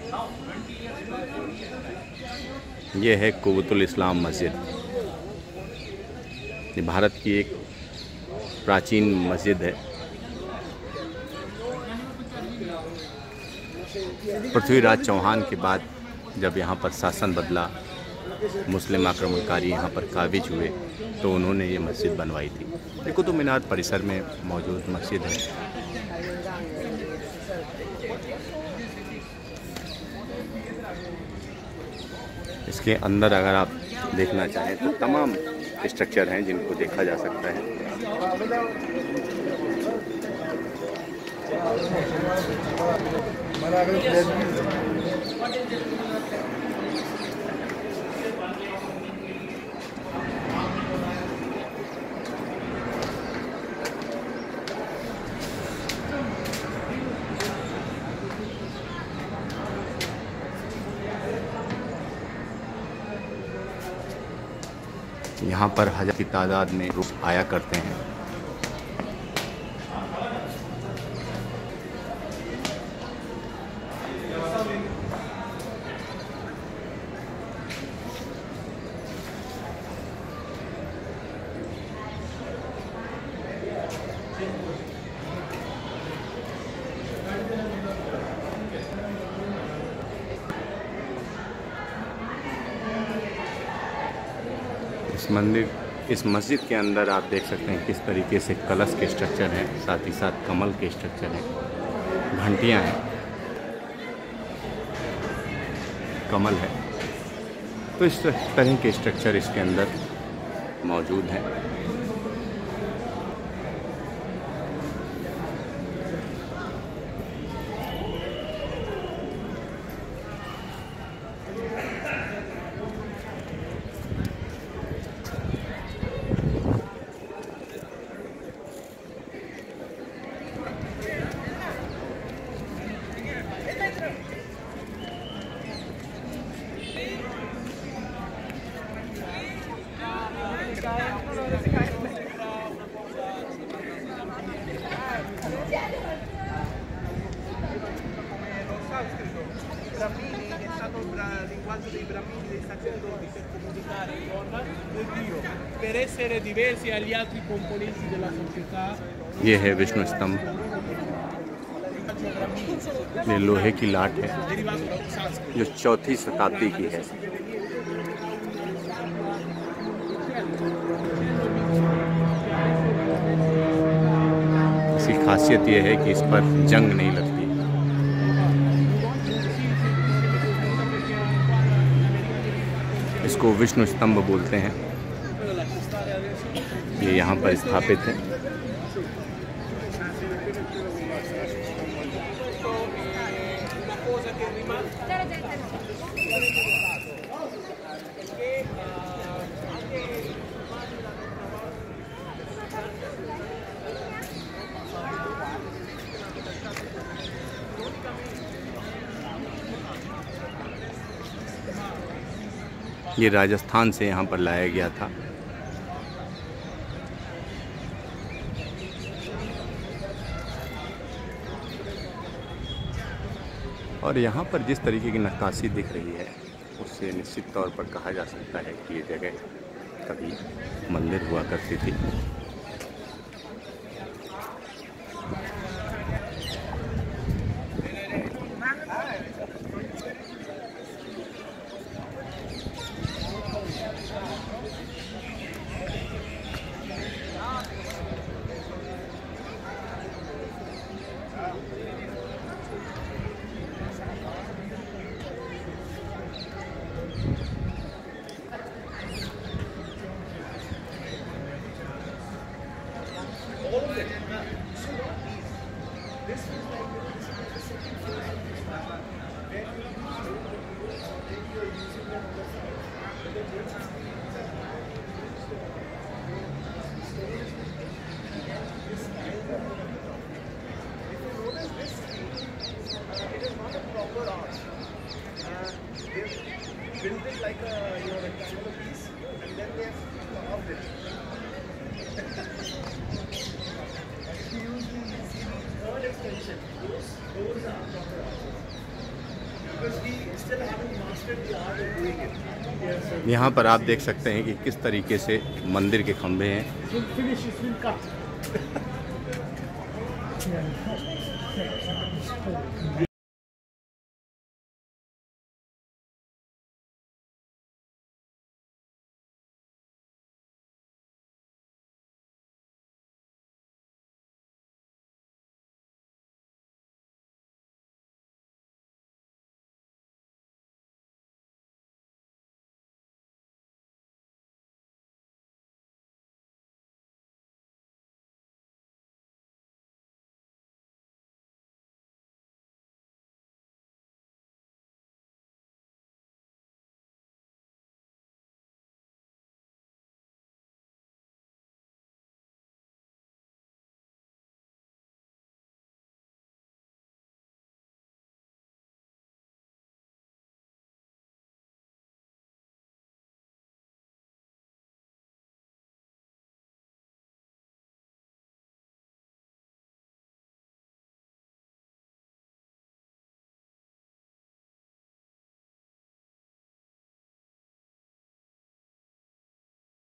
ये है कुव्वत-उल-इस्लाम मस्जिद। ये भारत की एक प्राचीन मस्जिद है। पृथ्वीराज चौहान के बाद जब यहाँ पर शासन बदला, मुस्लिम आक्रमणकारी यहाँ पर काबिज हुए, तो उन्होंने ये मस्जिद बनवाई थी। ये कुतुब मीनार परिसर में मौजूद मस्जिद है। इसके अंदर अगर आप देखना चाहें तो तमाम स्ट्रक्चर हैं जिनको देखा जा सकता है। यहाँ पर हज़ार की तादाद में लोग आया करते हैं। इस मस्जिद के अंदर आप देख सकते हैं किस तरीके से कलश के स्ट्रक्चर हैं, साथ ही साथ कमल के स्ट्रक्चर हैं, घंटियां हैं, कमल है। तो इस तरह के स्ट्रक्चर इसके अंदर मौजूद हैं। ये है विष्णु स्तंभ। ये लोहे की लाट है जो 4वीं शताब्दी की है। इसकी खासियत यह है कि इस पर जंग नहीं लगती। इसको विष्णु स्तंभ बोलते हैं। ये यहाँ पर स्थापित है। ये राजस्थान से यहाँ पर लाया गया था। और यहाँ पर जिस तरीके की नक्काशी दिख रही है, उससे निश्चित तौर पर कहा जा सकता है कि ये जगह कभी मंदिर हुआ करती थी। built it like a rectangular piece, and then they have carved it. If you use the third extension, those are proper arches. because we still haven't mastered the art of doing it. Yes, sir. यहाँ पर आप देख सकते हैं कि किस तरीके से मंदिर के खंभे हैं। Finish, it's been cut.